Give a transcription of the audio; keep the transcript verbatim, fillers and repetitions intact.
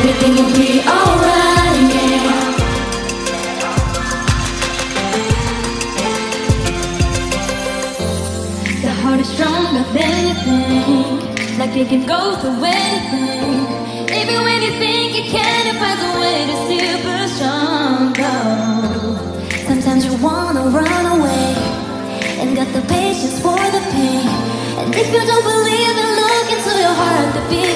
everything will be alright, yeah. The heart is stronger than you think, like it can go through anything. Even when you think you can't, it finds a way to still be stronger. Sometimes you wanna run away, and got the patience for the pain. And if you don't believe it, look into your heart, the fear